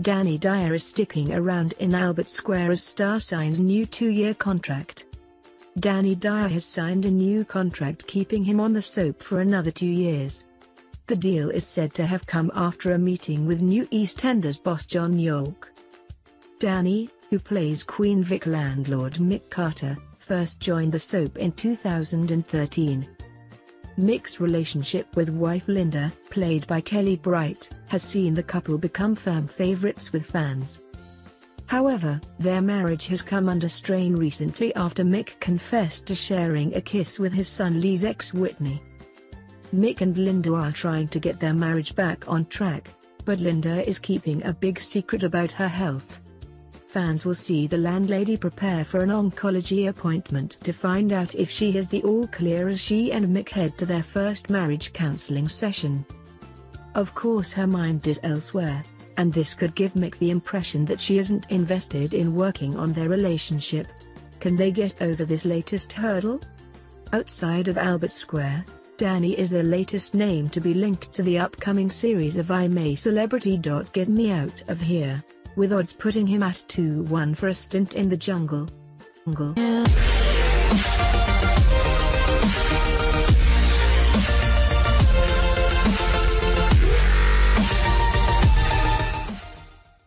Danny Dyer is sticking around in Albert Square as Star signs new 2-year contract. Danny Dyer has signed a new contract keeping him on the soap for another 2 years. The deal is said to have come after a meeting with new EastEnders boss John Yorke. Danny, who plays Queen Vic landlord Mick Carter, first joined the soap in 2013. Mick's relationship with wife Linda, played by Kellie Bright, has seen the couple become firm favorites with fans. However, their marriage has come under strain recently after Mick confessed to sharing a kiss with his son Lee's ex Whitney. Mick and Linda are trying to get their marriage back on track, but Linda is keeping a big secret about her health. Fans will see the landlady prepare for an oncology appointment to find out if she has the all-clear as she and Mick head to their first marriage counselling session. Of course her mind is elsewhere, and this could give Mick the impression that she isn't invested in working on their relationship. Can they get over this latest hurdle? Outside of Albert Square, Danny is the latest name to be linked to the upcoming series of I'm a Celebrity. Get Me Out of Here, with odds putting him at 2-1 for a stint in the jungle.